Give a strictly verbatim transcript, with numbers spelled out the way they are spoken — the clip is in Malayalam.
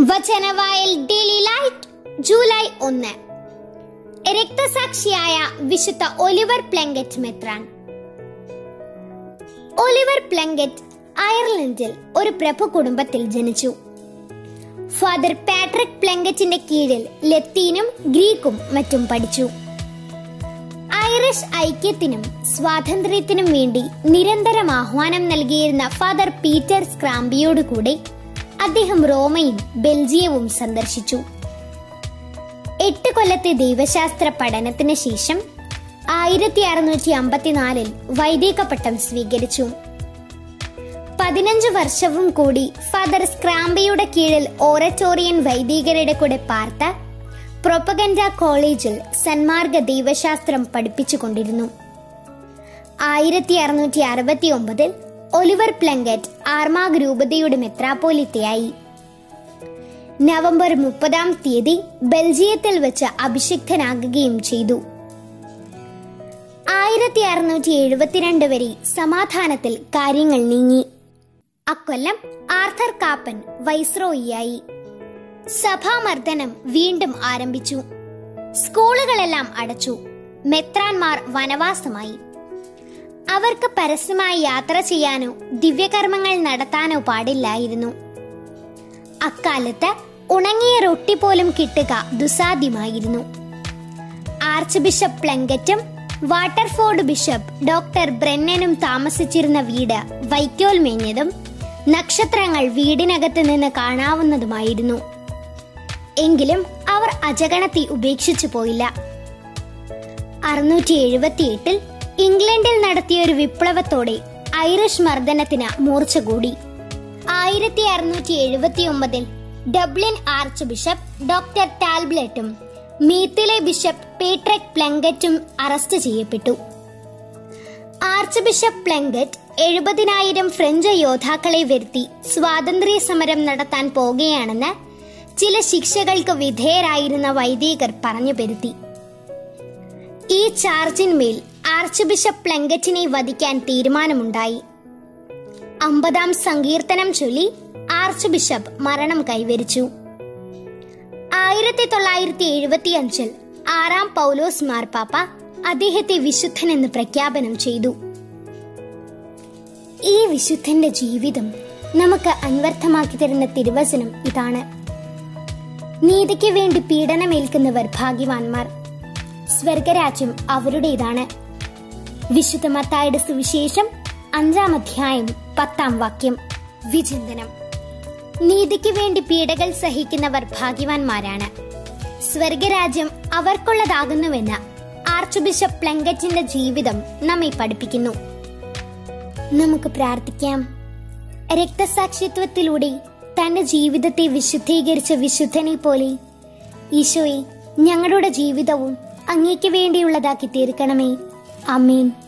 വചനവായൽ ഡെയിലി ലൈറ്റ് ജൂലൈ ഒന്ന്. രക്തസാക്ഷിയായ വിശുദ്ധ ഒലിവർ പ്ലങ്കറ്റ് മെത്രാൻ. ഒലിവർ പ്ലങ്കറ്റ് അയർലൻഡിൽ ഒരു പ്രഭു കുടുംബത്തിൽ ജനിച്ചു. ഫാദർ പാട്രിക് പ്ലങ്കറ്റിന്റെ കീഴിൽ ലത്തീനും ഗ്രീക്കും മറ്റും പഠിച്ചു. ഐറിഷ് ഐക്യത്തിനും സ്വാതന്ത്ര്യത്തിനും വേണ്ടി നിരന്തരം ആഹ്വാനം നൽകിയിരുന്ന ഫാദർ പീറ്റർ സ്ക്രാംബിയോടുകൂടെ അദ്ദേഹം റോമയും ബെൽജിയവും സന്ദർശിച്ചു. എട്ട് കൊല്ലത്തെ ദൈവശാസ്ത്ര പഠനത്തിന് ശേഷം ആയിരത്തി അറുന്നൂറ്റി അമ്പത്തിനാലിൽ വൈദിക പട്ടം സ്വീകരിച്ചു. പതിനഞ്ചു വർഷവും കൂടി ഫാദർ സ്ക്രാംബിയുടെ കീഴിൽ ഓററ്റോറിയൻ വൈദികരുടെ കൂടെ പാർത്ത പ്രൊപ്പഗൻഡ കോളേജിൽ സന്മാർഗ ദൈവശാസ്ത്രം പഠിപ്പിച്ചുകൊണ്ടിരുന്നു. ആയിരത്തി അറുന്നൂറ്റി അറുപത്തി ഒമ്പതിൽ ഒലിവർ പ്ലങ്കറ്റ് ആർമാഗ് രൂപതയുടെ മെത്രാപ്പോലിത്തയായി. നവംബർ മുപ്പതാം തീയതി ബെൽജിയത്തിൽ വെച്ച് അഭിഷിക്തനാകുകയും ചെയ്തു. ആയിരത്തി അറുന്നൂറ്റി എഴുപത്തിരണ്ട് വരെ സമാധാനത്തിൽ കാര്യങ്ങൾ നീങ്ങി. അക്കൊല്ലം ആർത്തർ കാപ്പൻ വൈസ്രോയിയായി. സഭാമർദ്ദനം വീണ്ടും ആരംഭിച്ചു. സ്കൂളുകളെല്ലാം അടച്ചു. മെത്രാൻമാർ വനവാസമായി. അവർക്ക് പരസ്യമായി യാത്ര ചെയ്യാനോ ദിവ്യകർമ്മങ്ങൾ നടത്താനോ പാടില്ലായിരുന്നു. അക്കാലത്ത് ഉണങ്ങിയ റൊട്ടി പോലും കിട്ടുക ദുസാധ്യമായിരുന്നു. ആർച്ച് ബിഷപ്പ് പ്ലങ്കറ്റും വാട്ടർഫോർഡ് ബിഷപ്പ് ഡോക്ടർ ബ്രെന്നനും താമസിച്ചിരുന്ന വീട് വൈക്കോൽ മേഞ്ഞതും നക്ഷത്രങ്ങൾ വീടിനകത്ത് നിന്ന് കാണാവുന്നതുമായിരുന്നു. എങ്കിലും അവർ അജഗണത്തെ ഉപേക്ഷിച്ചു പോയില്ല. അറുന്നൂറ്റി എഴുപത്തി എട്ടിൽ ഇംഗ്ലണ്ടിൽ നടത്തിയ ഒരു വിപ്ലവത്തോടെ ഐറിഷ് മർദ്ദനത്തിന് മൂർച്ച കൂടി. ആയിരത്തി അറുന്നൂറ്റി എഴുപത്തി ഒമ്പതിൽ ഡബ്ലിൻ ആർച്ച് ബിഷപ്പ് ഡോക്ടർ ടാൽബ്ലറ്റും മീത്തിലെ ബിഷപ്പ് പേട്രിക് പ്ലങ്കറ്റും അറസ്റ്റ് ചെയ്യപ്പെട്ടു. ആർച്ച് ബിഷപ്പ് പ്ലങ്കറ്റ് എഴുപതിനായിരം ഫ്രഞ്ച് യോദ്ധാക്കളെ വരുത്തി സ്വാതന്ത്ര്യ സമരം നടത്താൻ പോകുകയാണെന്ന് ചില ശിക്ഷകൾക്ക് വിധേയരായിരുന്ന വൈദികർ പറഞ്ഞു പെരുത്തി. ഈ ചാർജിന്മേൽ ആർച്ച് ബിഷപ്പ് പ്ലങ്കറ്റിനെ വധിക്കാൻ തീരുമാനമുണ്ടായി. അമ്പതാം സങ്കീർത്തനം ചൊല്ലി ആർച്ച് ബിഷപ്പ് മരണം കൈവരിച്ചു. ആയിരത്തി തൊള്ളായിരത്തി എഴുപത്തി അഞ്ചിൽ ആറാം പൗലോസ് മാർപ്പാപ്പ അദ്ദേഹത്തെ വിശുദ്ധനെന്ന് പ്രഖ്യാപനം ചെയ്തു. ഈ വിശുദ്ധന്റെ ജീവിതം നമുക്ക് അന്വർത്ഥമാക്കി തരുന്ന തിരുവചനം ഇതാണ്: നീതിക്ക് വേണ്ടി പീഡനമേൽക്കുന്നവർ ഭാഗ്യവാന്മാർ, സ്വർഗരാജ്യം അവരുടേതാണ്. വിശുദ്ധ മത്തായിയുടെ സുവിശേഷം അഞ്ചാം അധ്യായം പത്താം വാക്യം. വിചിന്തനം: നീതിക്ക് വേണ്ടി പീഡകൾ സഹിക്കുന്നവർ ഭാഗ്യവാന്മാരാണ്, സ്വർഗരാജ്യം അവർക്കുള്ളതാകുന്നുവെന്ന് ആർച്ച് ബിഷപ്പ് പ്ലങ്കറ്റിന്റെ ജീവിതം നമ്മെ പഠിപ്പിക്കുന്നു. നമുക്ക് പ്രാർത്ഥിക്കാം. രക്തസാക്ഷിത്വത്തിലൂടെ തന്റെ ജീവിതത്തെ വിശുദ്ധീകരിച്ച വിശുദ്ധനെ പോലെ ഈശോയെ, ഞങ്ങളുടെ ജീവിതവും അങ്ങേക്ക് വേണ്ടിയുള്ളതാക്കി തീർക്കണമേ. ആമേൻ.